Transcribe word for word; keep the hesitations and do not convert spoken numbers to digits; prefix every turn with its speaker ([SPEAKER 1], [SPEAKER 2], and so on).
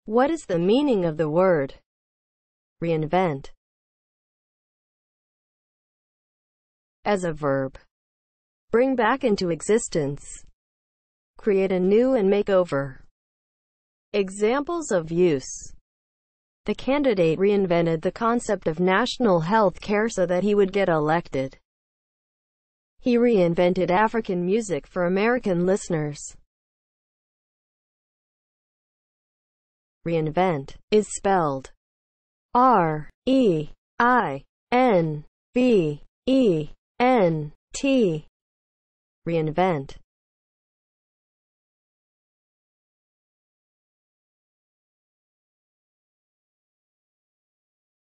[SPEAKER 1] What is the meaning of the word reinvent? As a verb, bring back into existence, create anew and make over. Examples of use: the candidate reinvented the concept of national health care so that he would get elected. He reinvented African music for American listeners. Reinvent is spelled R E I N V E N T. Reinvent.